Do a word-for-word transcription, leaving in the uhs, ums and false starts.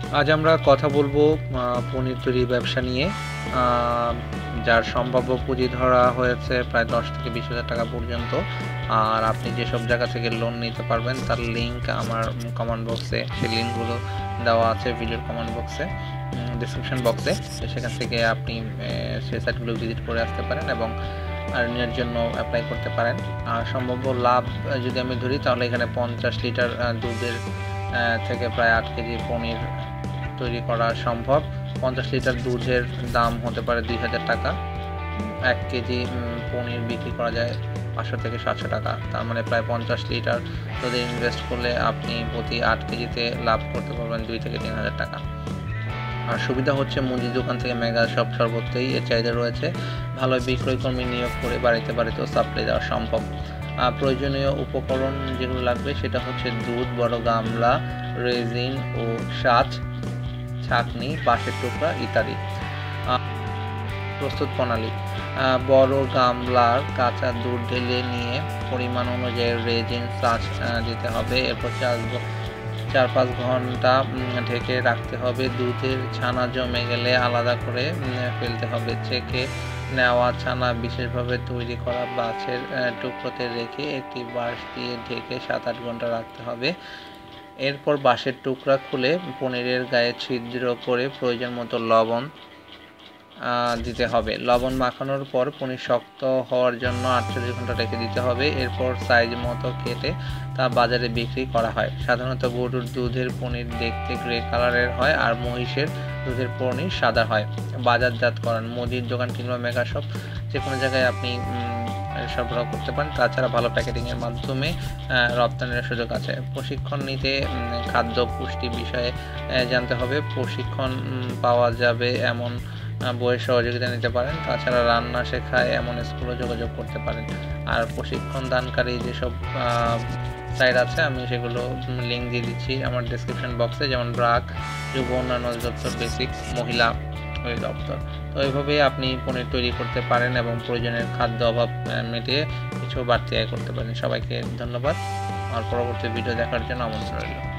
আজ আমরা কথা বলবো পনির তৈরি ব্যবসা নিয়ে, যার সম্ভাব্য পুঁজি ধরা হয়েছে প্রায় দশ থেকে বিশ হাজার টাকা পর্যন্ত। আর আপনি যেসব জায়গা থেকে লোন নিতে পারবেন তার লিঙ্ক আমার কমেন্ট বক্সে, সেই লিঙ্কগুলো দেওয়া আছে ভিডিওর কমেন্ট বক্সে, ডিসক্রিপশন বক্সে। সেখান থেকে আপনি সেই সাইটগুলো ভিজিট করে আসতে পারেন এবং আর্নিংয়ের জন্য অ্যাপ্লাই করতে পারেন। আর সম্ভাব্য লাভ যদি আমি ধরি তাহলে এখানে পঞ্চাশ লিটার দুধের থেকে প্রায় আট কেজি পনির তৈরি করা সম্ভব। পঞ্চাশ লিটার দুধের দাম হতে পারে দুই হাজার টাকা। এক কেজি পনির বিক্রি করা যায় পাঁচশো থেকে সাতশো টাকা। তার মানে প্রায় পঞ্চাশ লিটার দুধে ইনভেস্ট করলে আপনি প্রতি আট কেজিতে লাভ করতে পারবেন দুই থেকে তিন হাজার টাকা। আর সুবিধা হচ্ছে মুদির দোকান থেকে মেগা শপ সর্বত্রই এর চাহিদা রয়েছে। ভালো বিক্রয় কর্মী নিয়োগ করে বাড়িতে বাড়িতেও সাপ্লাই দেওয়া সম্ভব। প্রয়োজনীয় উপকরণ যেগুলো লাগবে সেটা হচ্ছে দুধ, বড় গামলা, রেজিন ও সাজ, ছাঁকনি, বাঁশের টুকরা ইত্যাদি। প্রস্তুত প্রণালী: বড় গামলার কাঁচা দুধ ঢেলে নিয়ে পরিমাণ অনুযায়ী রেজিন, সাজ দিতে হবে। এরপর চার চার পাঁচ ঘন্টা ঢেকে রাখতে হবে। দুধের ছানা জমে গেলে আলাদা করে ফেলতে হবে। ছেঁকে নেওয়া ছানা বিশেষভাবে তৈরি করা বাঁশের টুকরোতে রেখে একটি বাঁশ দিয়ে ঢেকে সাত আট ঘন্টা রাখতে হবে। এরপর বাঁশের টুকরা খুলে পনিরের গায়ে ছিদ্র করে প্রয়োজন মতো লবণ দিতে হবে। লবণ মাখানোর পর পনির শক্ত হওয়ার জন্য আটচল্লিশ ঘন্টা রেখে দিতে হবে। এরপর সাইজ মতো কেটে তা বাজারে বিক্রি করা হয়। সাধারণত গরুর দুধের পনির দেখতে গ্রে কালারের হয় আর মহিষের দুধের পনির সাদা হয়। বাজারজাতকরণ: মুদির দোকান কিংবা মেগা শপ যে কোনো জায়গায় আপনি সরবরাহ করতে পারেন। তাছাড়া ভালো প্যাকেটিংয়ের মাধ্যমে রপ্তানির সুযোগ আছে। প্রশিক্ষণ নিতে খাদ্য পুষ্টি বিষয়ে জানতে হবে। প্রশিক্ষণ পাওয়া যাবে এমন বইয়ের সহযোগিতা নিতে পারেন। তাছাড়া রান্না শেখায় এমন স্কুলে যোগাযোগ করতে পারেন। আর প্রশিক্ষণ দানকারী যেসব সাইট আছে আমি সেগুলো লিঙ্ক দিয়ে দিচ্ছি আমার ডেসক্রিপশন বক্সে, যেমন ব্রাক, যুব উন্নয়ন অধিদপ্তর, বেসিক মহিলা অধিদপ্তর। তো এইভাবেই আপনি পনির তৈরি করতে পারেন এবং প্রয়োজনের খাদ্য অভাব মিটিয়ে কিছু বাড়তি আয় করতে পারেন। সবাইকে ধন্যবাদ। আর পরবর্তী ভিডিও দেখার জন্য আমন্ত্রণ রইল।